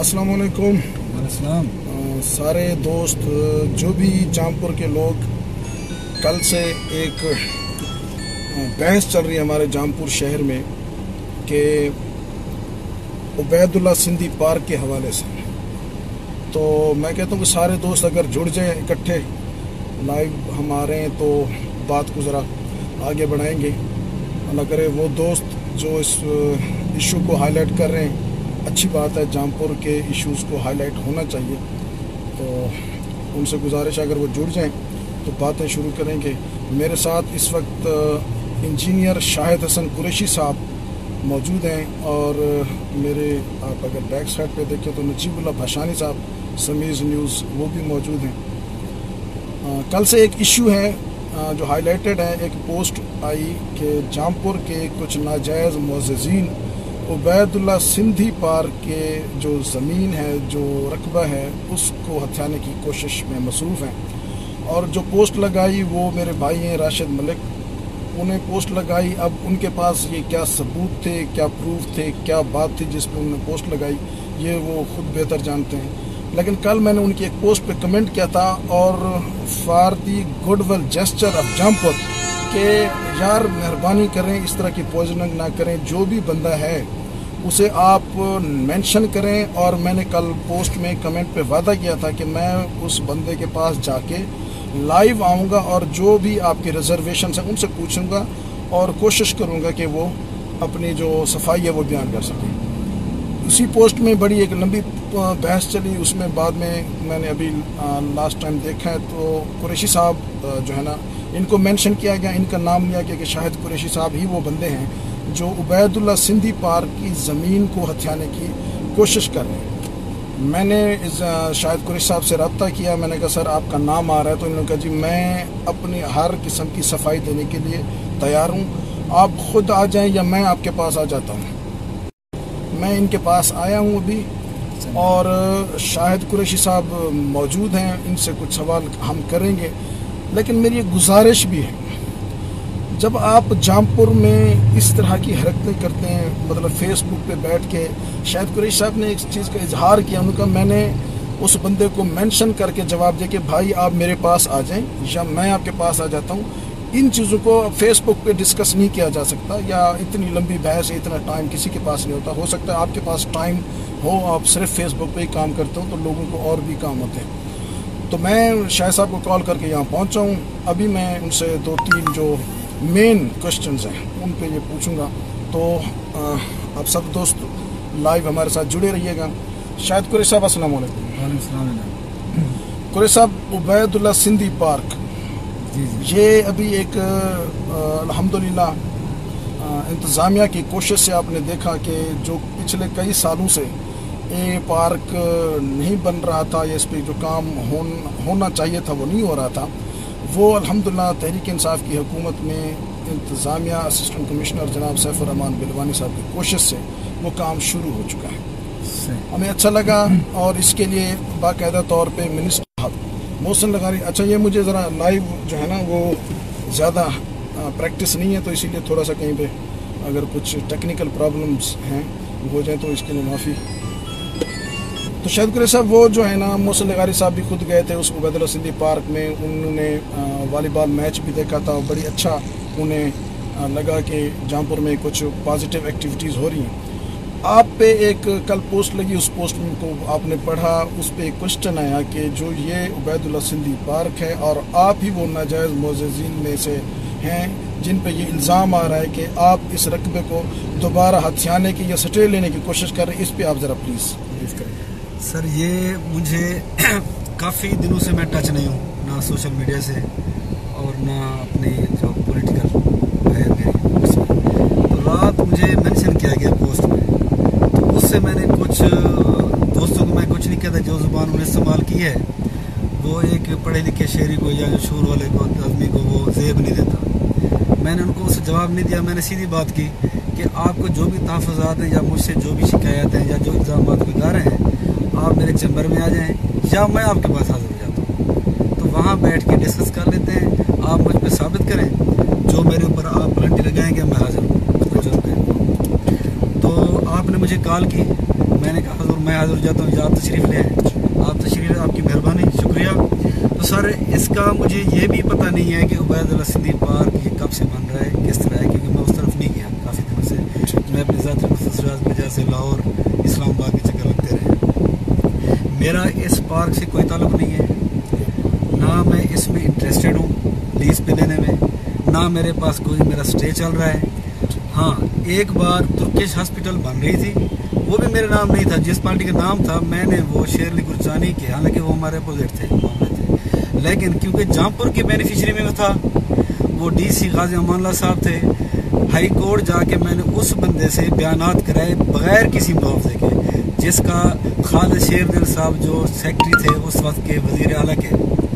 अस्सलाम वालेकुम। सारे दोस्त जो भी जामपुर के लोग, कल से एक बहस चल रही है हमारे जामपुर शहर में कि उबैदुल्ला सिंधी पार्क के हवाले से, तो मैं कहता हूँ कि सारे दोस्त अगर जुड़ जाएं इकट्ठे लाइव हमारे तो बात को ज़रा आगे बढ़ाएंगे। अल्लाह करे वो दोस्त जो इस इशू को हाईलाइट कर रहे हैं, अच्छी बात है, जामपुर के इश्यूज़ को हाईलाइट होना चाहिए, तो उनसे गुजारिश अगर वो जुड़ जाएं तो बातें शुरू करेंगे। मेरे साथ इस वक्त इंजीनियर शाहिद हसन कुरैशी साहब मौजूद हैं और मेरे आप अगर बैक साइड पे देखें तो नजीबुल्ला भाषानी साहब समीज़ न्यूज़ वो भी मौजूद हैं। कल से एक इशू है जो हाईलाइटेड है, एक पोस्ट आई कि जामपुर के कुछ नाजायज़ मुअज़्ज़िज़ीन उबैदुल्ला सिंधी पार्क के जो ज़मीन है, जो रकबा है, उसको हथियाने की कोशिश में मसरूफ़ हैं। और जो पोस्ट लगाई वो मेरे भाई हैं राशिद मलिक, उन्हें पोस्ट लगाई। अब उनके पास ये क्या सबूत थे, क्या प्रूफ थे, क्या बात थी जिस पर उन्होंने पोस्ट लगाई, ये वो खुद बेहतर जानते हैं। लेकिन कल मैंने उनकी एक पोस्ट पे कमेंट किया था और for the goodwill gesture of Jampur कि यार मेहरबानी करें, इस तरह की पॉइजनिंग ना करें, जो भी बंदा है उसे आप मेंशन करें। और मैंने कल पोस्ट में कमेंट पे वादा किया था कि मैं उस बंदे के पास जाके लाइव आऊँगा और जो भी आपके रिजर्वेशन हैं उनसे पूछूंगा और कोशिश करूँगा कि वो अपनी जो सफाई है वो बयान कर सकें। उसी पोस्ट में बड़ी एक लंबी बहस चली, उसमें बाद में मैंने अभी लास्ट टाइम देखा है तो कुरैशी साहब जो है ना, इनको मेंशन किया गया, इनका नाम लिया गया कि शायद कुरैशी साहब ही वो बंदे हैं जो उबैदुल्ला सिंधी पार्क की ज़मीन को हथियाने की कोशिश कर रहे हैं। मैंने शायद कुरैशी साहब से रब्ता किया, मैंने कहा सर आपका नाम आ रहा है, तो इन्होंने कहा जी मैं अपनी हर किस्म की सफाई देने के लिए तैयार हूँ, आप ख़ुद आ जाएं या मैं आपके पास आ जाता हूँ। मैं इनके पास आया हूँ अभी और शाहिद कुरैशी साहब मौजूद हैं, इनसे कुछ सवाल हम करेंगे। लेकिन मेरी एक गुजारिश भी है, जब आप जामपुर में इस तरह की हरकतें करते हैं, मतलब फेसबुक पे बैठ के, शायद कुरैशी साहब ने एक चीज़ का इजहार किया, उनका मैंने उस बंदे को मेंशन करके जवाब दे कि भाई आप मेरे पास आ जाएं या मैं आपके पास आ जाता हूँ। इन चीज़ों को फेसबुक पे डिस्कस नहीं किया जा सकता, या इतनी लंबी बहस, इतना टाइम किसी के पास नहीं होता। हो सकता है आपके पास टाइम हो, आप सिर्फ फेसबुक पे ही काम करते हो, तो लोगों को और भी काम होते हैं। तो मैं शाहिद साहब को कॉल करके यहाँ पहुँचा हूँ, अभी मैं उनसे 2-3 जो मेन क्वेश्चंस हैं उन पे ये पूछूंगा। तो आप सब दोस्त लाइव हमारे साथ जुड़े रहिएगा। शायद कुरैशी साहब अस्सलाम वालेकुम। कुरैशी साहब, उबैदुल्ला सिंधी पार्क ये अभी एक अल्हम्दुलिल्लाह इंतज़ामिया की कोशिश से आपने देखा कि जो पिछले कई सालों से ये पार्क नहीं बन रहा था, या इस पर जो काम होना चाहिए था वो नहीं हो रहा था, वो अल्हम्दुलिल्लाह तहरीक इंसाफ की हुकूमत में इंतज़ामिया असिस्टेंट कमिश्नर जनाब सैफुर रहमान बिलवानी साहब की कोशिश से वो काम शुरू हो चुका है। हमें अच्छा लगा और इसके लिए बाकायदा तौर पे मिनिस्टर मोहसिन लगारी, अच्छा ये मुझे ज़रा लाइव जो है ना वो ज़्यादा प्रैक्टिस नहीं है, तो इसीलिए थोड़ा सा कहीं पे अगर कुछ टेक्निकल प्रॉब्लम्स हैं हो जाए तो इसके लिए माफ़ी। तो शायद कुरैशी साहब वो जो है ना, मोहसिन लगारी साहब भी खुद गए थे उस उबैदुल्ला सिंधी पार्क में, उन्होंने वॉलीबॉल मैच भी देखा था, बड़ी अच्छा उन्हें लगा कि जामपुर में कुछ पॉजिटिव एक्टिविटीज़ हो रही हैं। आप पे एक कल पोस्ट लगी, उस पोस्ट में को आपने पढ़ा, उस पर एक क्वेश्चन आया कि जो ये उबैदुल्ला सिंधी पार्क है और आप ही वो नाजायज़ मुअज़्ज़िज़ीन में से हैं जिन पे ये इल्ज़ाम आ रहा है कि आप इस रकबे को दोबारा हथियाने की या स्टे लेने की कोशिश कर रहे हैं, इस पर आप ज़रा प्लीज़ ब्रीफ करें। सर ये मुझे काफ़ी दिनों से मैं टच नहीं हूँ, ना सोशल मीडिया से और ना अपनी जो पॉलिटिकल है मेरी उसमें। तो रात मुझे मेंशन किया गया पोस्ट में, तो उससे मैंने कुछ दोस्तों को मैं कुछ नहीं कहता, जो ज़ुबान उन्हें इस्तेमाल की है वो एक पढ़े लिखे शहरी को या जो शूर वाले को आदमी को वो ज़ेब नहीं देता। मैंने उनको उससे जवाब नहीं दिया, मैंने सीधी बात की कि आपको जो भी तहफ़्फ़ुज़ात हैं या मुझसे जो भी शिकायत हैं या जो इल्ज़ाम लगा रहे हैं, आप मेरे चैम्बर में आ जाएं या मैं आपके पास हाजिर हो जाता हूँ, तो वहाँ बैठ के डिस्कस कर लेते हैं। आप मुझ पर साबित करें, जो मेरे ऊपर आप गारंटी लगाएंगे मैं हाजिर हूँ। तो आपने मुझे कॉल की, میں نے کہا حضور میں حاضر ہو جاتا ہوں، آپ تشریف لے آئے، آپ تشریف لے، آپ کی مہربانی، شکریہ۔ تو سر اس کا مجھے یہ بھی پتہ نہیں ہے کہ عبید اللہ سندھی پارک یہ کب سے بن رہا ہے، کس طرح ہے، کیونکہ میں اس طرف نہیں گیا کافی دنوں سے، میں اپنی ذاتی خصوصیات کی وجہ سے لاہور اسلام آباد کے چکر لگتے رہے۔ میرا اس پارک سے کوئی تعلق نہیں ہے، نہ میں اس میں انٹرسٹڈ ہوں لیز پہ لینے میں، نہ میرے پاس کوئی میرا سٹے چل رہا ہے۔ ہاں ایک بار ترکش ہاسپٹل بن رہی تھی، وہ بھی میرے نام نہیں تھا، جس پارٹی کا نام تھا میں نے وہ شیرلی گرجانی کے، حالانکہ وہ ہمارے اپوزٹ تھے معاملے تھے، لیکن کیونکہ جامپور کے بینیفیشری میں تھا، وہ ڈی سی غازی امان اللہ صاحب تھے، ہائی کورٹ جا کے میں نے اس بندے سے بیانات کرائے بغیر کسی معاوضے کے، جس کا خالد شیردل صاحب جو سیکٹری تھے اس وقت کے وزیر اعلیٰ کے،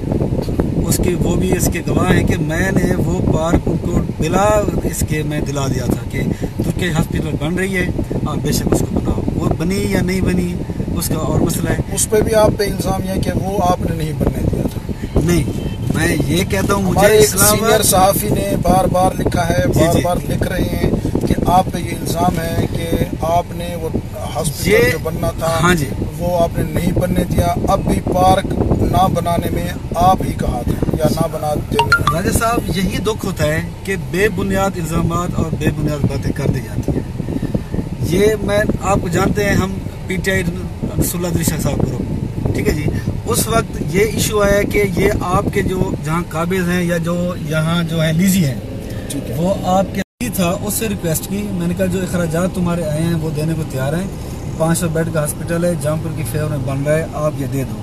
اس کے وہ بھی اس کے گواہ ہیں کہ میں نے وہ پارک ان کو بلا اس کے میں دلا دیا تھا کہ ترکی ہاسپٹل بن رہی ہے، آپ بے شک اس کو بناؤ، وہ بنی یا نہیں بنی اس کا اور مسئلہ ہے۔ اس پہ بھی آپ پہ الزام یہ کہ وہ آپ نے نہیں بننے دیا تھا؟ نہیں، میں یہ کہتا ہوں ہمارے مجھے ایک سینئر صحافی نے بار بار لکھا ہے، بار بار لکھ رہے ہیں کہ آپ پہ یہ الزام ہے کہ آپ نے وہ ہاسپٹل جو بننا تھا ہاں جی وہ آپ نے نہیں بننے دیا، اب بھی پارک نہ بنانے میں آپ ہی کہا تھا یا نہ بنا دینے۔ راجہ صاحب یہی دکھ ہوتا ہے کہ بے بنیاد الزامات اور بے بنیاد باتیں کر دی جاتی ہیں۔ یہ میں آپ کو جانتے ہیں، ہم پی ٹی آئی رسول اللہ شاہ صاحب گروپ، ٹھیک ہے جی، اس وقت یہ ایشو آیا کہ یہ آپ کے جو جہاں قابض ہیں یا جو یہاں جو ہیں لیزی ہیں، وہ آپ کے تھا، اس سے ریکویسٹ کی، میں نے کہا جو اخراجات تمہارے آئے ہیں وہ دینے کو تیار ہیں، 500 بیڈ کا ہاسپٹل ہے جامپور کی فیور میں بن رہا ہے، آپ یہ دے دو۔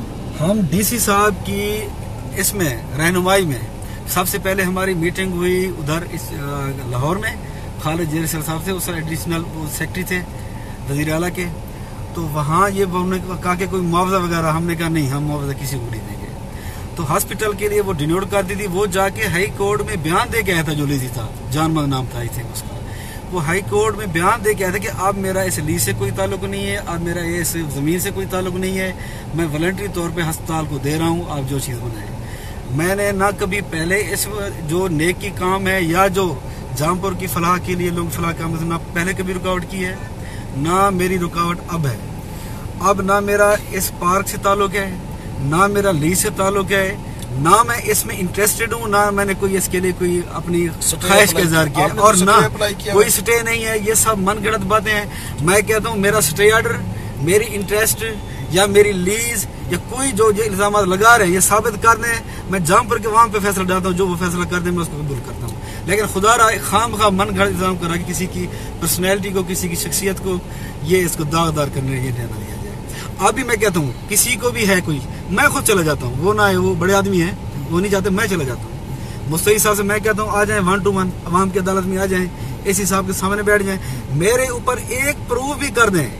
ہم ڈی سی صاحب کی اس میں رہنمائی میں سب سے پہلے ہماری میٹنگ ہوئی ادھر اس لاہور میں، خالد جیر صاحب تھے، اس ایڈیشنل سیکٹری تھے وزیر اعلیٰ کے، تو وہاں یہ انہوں نے کہا کہ کوئی معاوضہ وغیرہ، ہم نے کہا نہیں، ہم معاوضہ کسی کو نہیں دیں گے، تو ہاسپٹل کے لیے وہ ڈینوٹ کر دی تھی، وہ جا کے ہائی کورٹ میں بیان دے کے آیا تھا، جو لیزی تھا جان مگ نام تھا اس کا، وہ ہائی کورٹ میں بیان دے کے آیا تھا کہ اب میرا اس لیز سے کوئی تعلق نہیں ہے، اب میرا اس زمین سے کوئی تعلق نہیں ہے، میں والنٹری طور پہ ہسپتال کو دے رہا ہوں، آپ جو چیز بنائیں۔ میں نے نہ کبھی پہلے اس جو نیک کی کام ہے یا جو جامپور کی فلاح کے لیے لوگ فلاح کام نہ پہلے کبھی رکاوٹ کی ہے، نہ میری رکاوٹ اب ہے، اب نہ میرا اس پارک سے تعلق ہے، نہ میرا لیز سے تعلق ہے، نہ میں اس میں انٹرسٹڈ ہوں، نہ میں نے کوئی اس کے لیے کوئی اپنی خواہش کا اظہار کیا، اور نہ کوئی سٹے نہیں ہے، یہ سب من گھڑت باتیں ہیں۔ میں کہتا ہوں میرا سٹے آرڈر، میری انٹرسٹ یا میری لیز یا کوئی جو یہ الزامات لگا رہے ہیں یہ ثابت کر دیں، میں جامپور کے وہاں پہ فیصلہ ڈالتا ہوں، جو وہ فیصلہ کر دیں میں اس کو قبول کرتا ہوں، لیکن خدا را خام خواہ من گھڑت الزام کرا کہ کسی کی پرسنالٹی کو، کسی کی شخصیت کو یہ اس کو داغدار کرنے یہ نہ لیا جائے۔ اب بھی میں کہتا ہوں کسی کو بھی ہے کوئی، میں خود چلا جاتا ہوں، وہ نہ ہے، وہ بڑے آدمی ہیں، وہ نہیں چاہتے، میں چلا جاتا ہوں، مستعی صاحب سے میں کہتا ہوں آ جائیں 1 to 1 عوام کی عدالت میں آ جائیں، اسی صاحب کے سامنے بیٹھ جائیں، میرے اوپر ایک پروف بھی کر دیں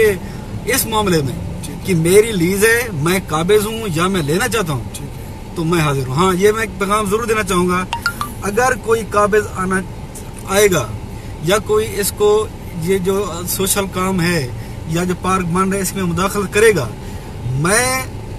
اس معاملے میں کہ میری لیز ہے، میں قابض ہوں یا میں لینا چاہتا ہوں، تو میں حاضر ہوں۔ ہاں یہ میں پیغام ضرور دینا چاہوں گا، اگر کوئی قابض آئے گا یا کوئی اس کو یہ جو سوشل کام ہے یا جو پارک بن رہا ہے اس میں مداخلت کرے گا، میں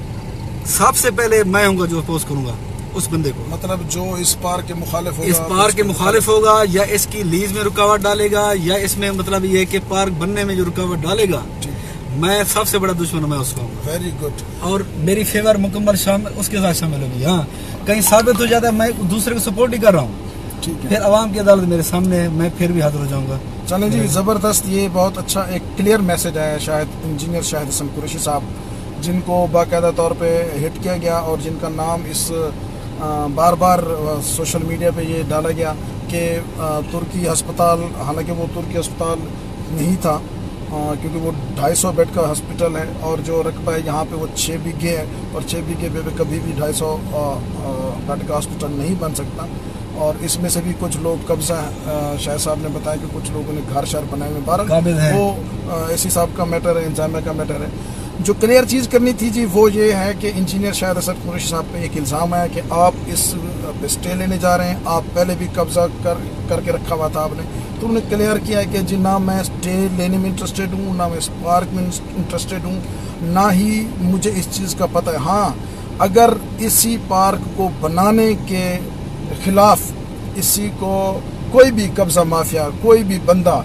سب سے پہلے میں ہوں گا جو اپوز کروں گا اس بندے کو، مطلب جو اس پارک کے مخالف ہوگا، اس پارک کے مخالف ہوگا یا اس کی لیز میں رکاوٹ ڈالے گا یا اس میں مطلب یہ کہ پارک بننے میں جو رکاوٹ ڈالے گا، میں سب سے بڑا دشمن میں اس کو ہوں گا۔ ویری گڈ، اور میری فیور مکمل شامل اس کے ساتھ شامل ہوگی۔ ہاں کہیں ثابت ہو جاتا ہے میں دوسرے کو سپورٹ ہی کر رہا ہوں، ٹھیک ہے، پھر عوام کی عدالت میرے سامنے ہے، میں پھر بھی حاضر ہو جاؤں گا۔ چلیں جی، زبردست، یہ بہت اچھا ایک کلیئر میسج ہے شاید انجینئر شاہد حسن قریشی صاحب، جن کو باقاعدہ طور پہ ہٹ کیا گیا اور جن کا نام اس بار بار سوشل میڈیا پہ یہ ڈالا گیا کہ ترکی ہسپتال، حالانکہ وہ ترکی ہسپتال نہیں تھا، کیونکہ وہ 250 بیڈ کا ہاسپٹل ہے اور جو رقبہ ہے یہاں پہ وہ 6 بیگھے ہے، اور 6 بیگھے پہ کبھی بھی 250 بیڈ کا ہاسپٹل نہیں بن سکتا، اور اس میں سے بھی کچھ لوگ قبضہ شاہد صاحب نے بتایا کہ کچھ لوگوں نے گھر شہر بنائے ہوئے، بہرحال وہ اسی صاحب کا میٹر ہے، انتظامیہ کا میٹر ہے۔ جو کلیئر چیز کرنی تھی جی وہ یہ ہے کہ انجینئر شاہد حسن قریشی صاحب پہ ایک الزام ہے کہ آپ اس پہ اسٹے لینے جا رہے ہیں، آپ پہلے بھی قبضہ کر کے رکھا ہوا تھا آپ نے، تو انہوں نے کلیئر کیا ہے کہ جی نہ میں اسٹے لینے میں انٹرسٹیڈ ہوں، نہ میں اس پارک میں انٹرسٹیڈ ہوں، نہ ہی مجھے اس چیز کا پتہ ہے۔ ہاں اگر اسی پارک کو بنانے کے خلاف اسی کو کوئی بھی قبضہ مافیا، کوئی بھی بندہ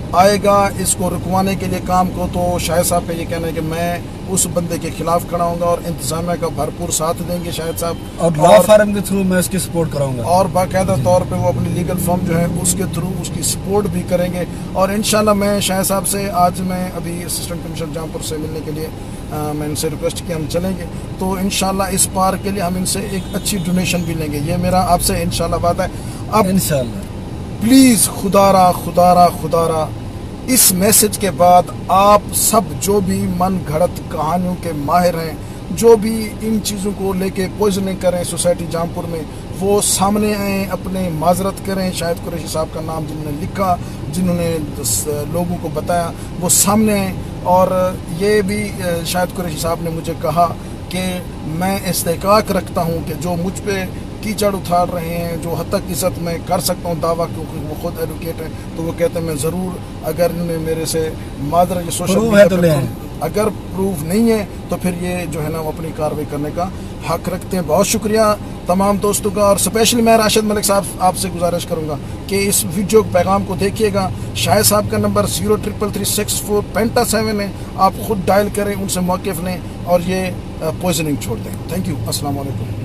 آئے گا اس کو رکوانے کے لیے کام کو، تو شاہد صاحب کا یہ کہنا ہے کہ میں اس بندے کے خلاف کھڑا ہوں گا اور انتظامیہ کا بھرپور ساتھ دیں گے شاہد صاحب، اور لا فارم کے تھرو میں اس کی سپورٹ کراؤں گا، اور باقاعدہ طور پہ وہ اپنی لیگل فرم جو ہے اس کے تھرو اس کی سپورٹ بھی کریں گے. اور انشاءاللہ میں شاہد صاحب سے آج میں ابھی اسسٹنٹ کمشنر جام پور سے ملنے کے لیے میں ان سے ریکویسٹ کیا ہم چلیں گے، تو انشاءاللہ اس پارک کے لیے ہم ان سے ایک اچھی ڈونیشن بھی لیں گے. یہ میرا آپ سے انشاءاللہ بات ہے. اب انشاءاللہ پلیز خدارا اس میسج کے بعد آپ سب جو بھی من گھڑت کہانیوں کے ماہر ہیں، جو بھی ان چیزوں کو لے کے پوائزننگ کریں سوسائٹی جام پور میں، وہ سامنے آئیں، اپنے معذرت کریں. شاہد قریشی صاحب کا نام جنہوں نے لکھا، جنہوں نے لوگوں کو بتایا، وہ سامنے آئیں. اور یہ بھی شاہد قریشی صاحب نے مجھے کہا کہ میں استحقاق رکھتا ہوں کہ جو مجھ پہ کیچڑ اتار رہے ہیں، جو حد تک عزت میں کر سکتا ہوں دعویٰ، کیونکہ وہ خود ایڈوکیٹ ہیں، تو وہ کہتے ہیں میں ضرور، اگر انہوں نے میرے سے معذرت سوشل میڈیا پہ اگر پروف نہیں ہے تو پھر یہ جو ہے نا وہ اپنی کارروائی کرنے کا حق رکھتے ہیں. بہت شکریہ تمام دوستوں کا. اور اسپیشلی میں راشد ملک صاحب آپ سے گزارش کروں گا کہ اس ویڈیو پیغام کو دیکھیے گا. شاہد صاحب کا نمبر 0333645 ہے، آپ خود ڈائل کریں، ان سے موقف لیں اور یہ پوائزننگ چھوڑ دیں. Thank you. السلام علیکم.